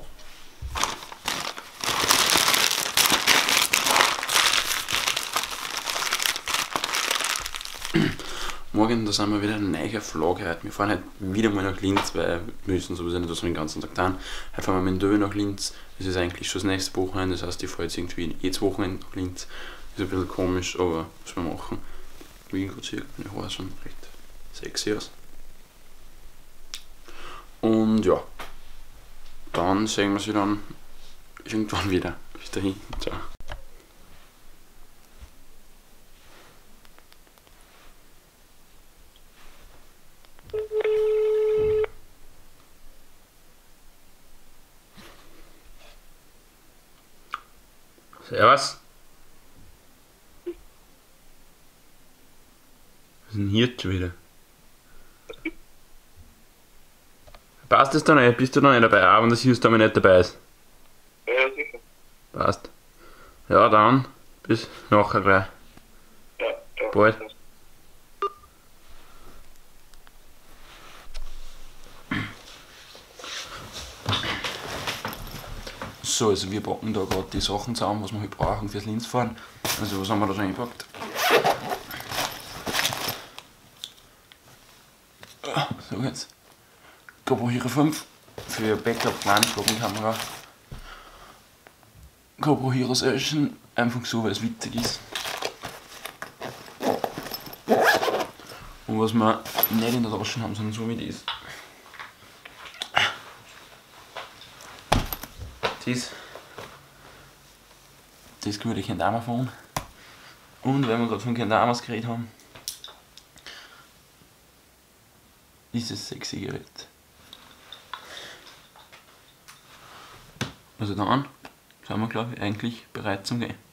Morgen, da sind wir wieder ein neuer Vlog heute. Wir fahren heute wieder mal nach Linz, weil wir müssen sowieso nicht so den ganzen Tag tun. Heute fahren wir mit dem Döwe nach Linz. Es ist eigentlich schon das nächste Wochenende, das heißt, ich fahre jetzt irgendwie jedes Wochenende nach Linz. Ist ein bisschen komisch, aber was wir machen. Wie gut sieht meine Haare schon recht sexy aus. Und ja, dann sehen wir sie dann irgendwann wieder. Bis dahin, ciao. Servus. Was ist denn hier schon wieder? Passt das da nicht? Bist du da nicht dabei? Auch wenn das Just nicht dabei ist. Ja, sicher. Passt. Ja, dann bis nachher gleich. Ja, ja. Bald. So, also wir packen da gerade die Sachen zusammen, was wir halt brauchen fürs Linzfahren. Also was haben wir da schon eingepackt? So jetzt. GoPro Hero 5 für Backup Kleinstgruppenkamera. GoPro Hero Session, einfach so, weil es witzig ist. Und was wir nicht in der Tasche haben, sondern so wie das. Das gute Kendama-Phone. Und wenn wir gerade von Kendamas geredet haben, ist es sexy Gerät. Also dann sind wir, glaube ich, eigentlich bereit zum Gehen.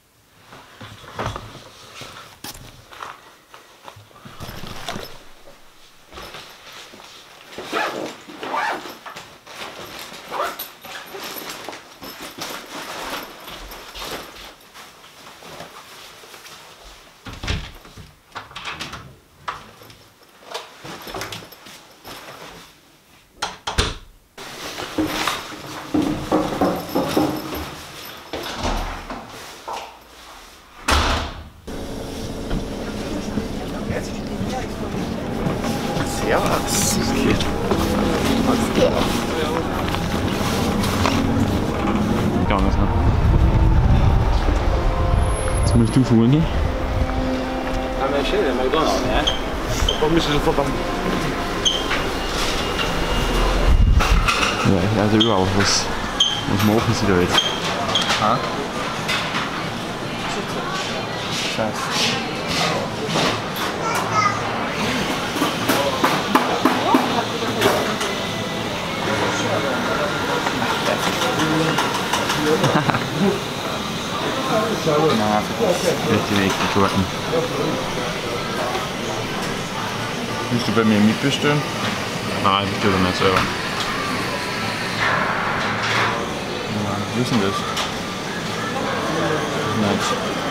Servus. Okay. Was geht? Gar nicht, ne? Jetzt musst du fahren gehen. Men kör det McDonalds, ne? Då måste du få dem. Ja, also überhaupt, was machen sie da jetzt? Ja. Scheiße. Nein, jetzt die nächsten Karten. Willst du bei mir mitbestellen? Nein, ich bestelle nicht selber. Wie ist denn das? Nein.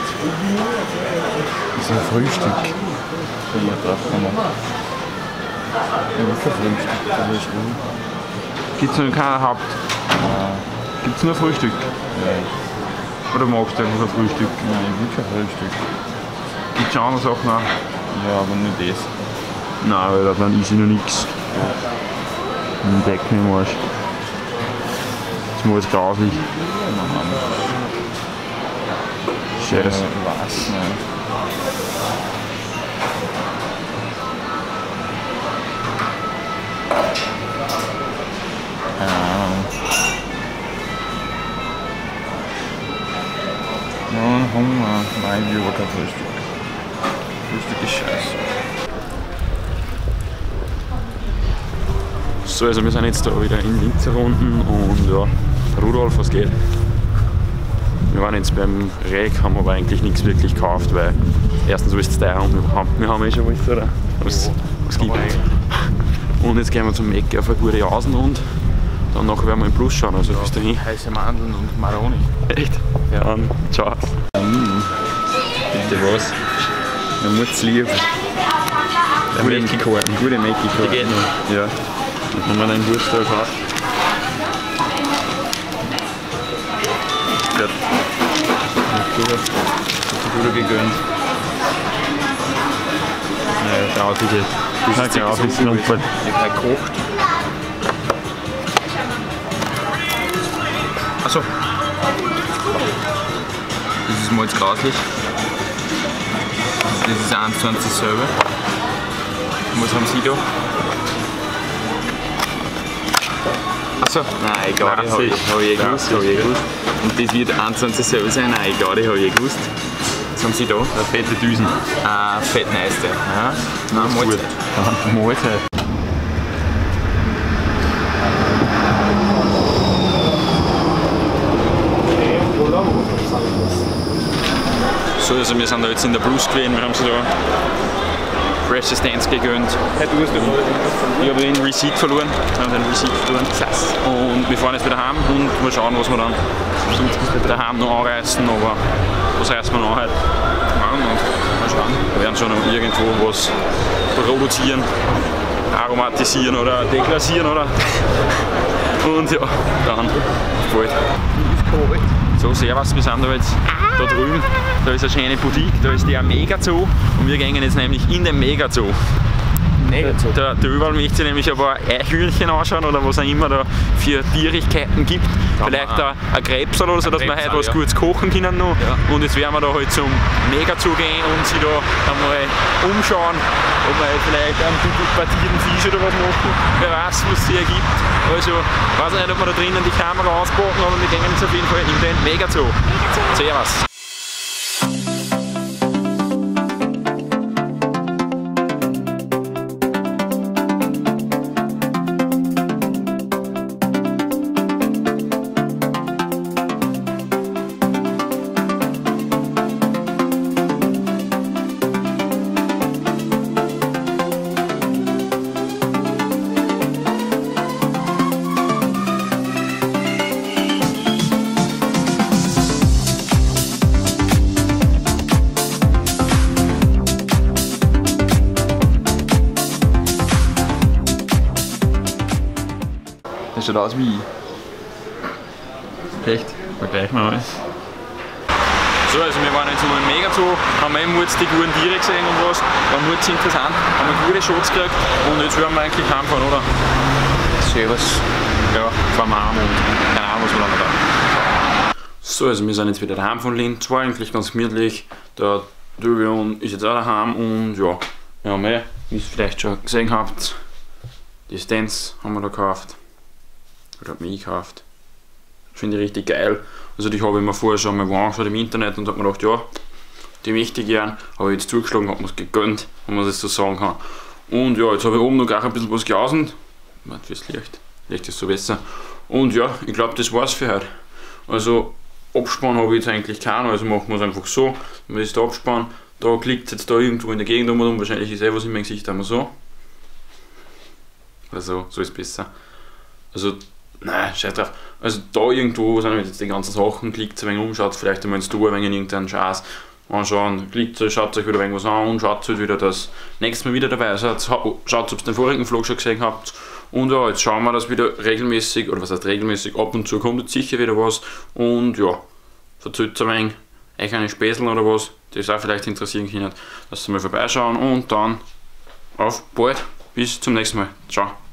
Das ist ein Frühstück. Wenn wir drauf kommen. Ja, kein Frühstück. Das ist gut. Gibt es noch kein Haupt? Gibt es nur Frühstück? Nein. Oder magst du einfach ein Frühstück? Nein, ich will kein Frühstück. Gibt es schon andere Sachen auch? Ja, aber nicht das. Nein, weil dann ist noch nichts. Ein Deck im Arsch. Das ist mal jetzt grauslich. Scheiße. Was? Nein. Keine Ahnung. Ja, Hunger. Nein, ich will aber kein Frühstück. Frühstück ist scheiße. So, also wir sind jetzt da wieder in Linz herunten und ja, Rudolf, was geht? Wir waren jetzt beim Reg, haben aber eigentlich nichts wirklich gekauft, weil erstens ist es teuer und wir haben eh schon was, oder? Was gibt es? Und jetzt gehen wir zum Ecke auf eine gute Jausen und dann nachher werden wir im Plus schauen, also bis dahin. Heiße Mandeln und Maroni. Echt? Ja. Dann, ciao. Bitte was? Man muss es lieben. Mäcki-Karten. Gute Mäcki-Karten. Die geht noch. Ja. Wenn man einen Geburtstag hat. gehört. Bruder gegönnt. Naja, der Outfit ist. Das ist der Outfit ist Unfall. Ich habe gekocht. Achso. Das ist Malz grauslich. Das ist 1 zu 1 dasselbe. Was haben Sie da? Achso, nein, egal, das habe ich gewusst. Und das wird 1 zu 1 dasselbe sein? Nein, egal, das habe ich gewusst. Was haben Sie da? Fette Düsen. Fettneiste. Ja. Nein, Mahlzeit. Mahlzeit. So, also wir sind da jetzt in der Plus gewesen, wir haben sie da Fresh Dance gegönnt. Hey, du hast Ich habe den Receipt verloren. Und wir fahren jetzt wieder heim und mal schauen, was wir dann daheim noch anreißen. Aber was reißen wir noch heute? Mal schauen. Wir werden schon noch irgendwo was produzieren, aromatisieren oder deklassieren, oder? Und ja, dann bald. So, servus, wir sind da jetzt da drüben. Da ist eine schöne Boutique, da ist der Mega-Zoo und wir gehen jetzt nämlich in den Mega-Zoo. Der Überall möchte sich nämlich ein paar Eichhörnchen anschauen oder was auch immer da für Tierigkeiten gibt. Vielleicht ein Krebsal oder so, dass wir heute was Gutes kochen können noch. Ja. Und jetzt werden wir da halt zum Mega-Zoo gehen und sich da einmal umschauen, ob wir vielleicht einen partierten Fisch oder was machen. Wer weiß, was es hier gibt. Also, ich weiß nicht, ob wir da drinnen die Kamera auspacken, aber wir gehen jetzt auf jeden Fall in den Mega-Zoo. Servus! Das schaut aus wie ich. Echt? Vergleichen wir mal. So, also wir waren jetzt mal im Mega-Zoo, haben eben jetzt die guten Tiere gesehen und was. War jetzt interessant, haben gute Shots gekriegt und jetzt werden wir eigentlich heimfahren, oder? Servus. Ja, fahren wir heim und keine Ahnung, was wir dann da. So, also wir sind jetzt wieder daheim von Linz, war eigentlich ganz gemütlich. Der Dövion ist jetzt auch daheim und ja, wir haben wie ihr es vielleicht schon gesehen habt, die Stands haben wir da gekauft. Oder habe mich gekauft. Finde ich richtig geil. Also die habe ich mir vorher schon mal angeschaut im Internet und habe mir gedacht, ja, die möchte ich gern. Habe ich jetzt zugeschlagen, habe mir es gegönnt, wenn man das so sagen kann. Und ja, jetzt habe ich oben noch gar ein bisschen was gelaufen. Fürs Licht. Licht ist so besser. Und ja, ich glaube, das war's für heute. Also Abspann habe ich jetzt eigentlich keinen, also machen wir es einfach so. Wenn wir das da abspannen, da klickt es jetzt da irgendwo in der Gegend um und wahrscheinlich ist was in meinem Gesicht haben wir so. Also so ist besser. Also nein, scheiß drauf. Also da irgendwo sind jetzt die ganzen Sachen, klickt ein wenig um, schaut vielleicht einmal ins Tour, wenn ihr irgendeinen Scheiß anschauen, klickt, schaut euch wieder irgendwas an und schaut halt wieder, dass nächstes Mal wieder dabei seid. Schaut, ob ihr den vorigen Vlog schon gesehen habt. Und ja, jetzt schauen wir, dass wieder regelmäßig, oder was heißt regelmäßig, ab und zu kommt jetzt sicher wieder was. Und ja, verzählt ein wenig, euch eine Späßel oder was, das auch vielleicht interessieren können, dass ihr mal vorbeischauen und dann auf bald, bis zum nächsten Mal. Ciao.